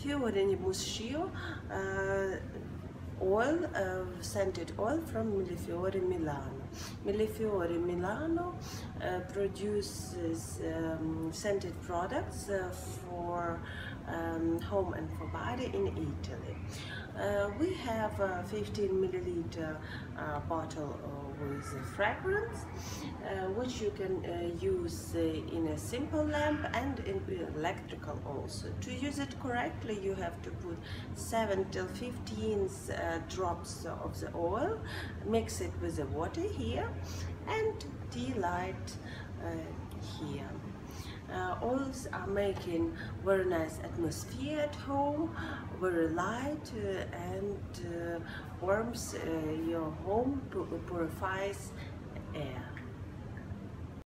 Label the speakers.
Speaker 1: Fior di muschio oil, scented oil from Millefiori Milano. Millefiori Milano produces scented products for home and for body in Italy. We have a 15 milliliter bottle with fragrance, which you can use in a simple lamp and in electrical also. To use it correctly, you have to put 7 till 15 drops of the oil, mix it with the water here, and tea light here. Oils are making very nice atmosphere at home, very light and warms your home, purifies air.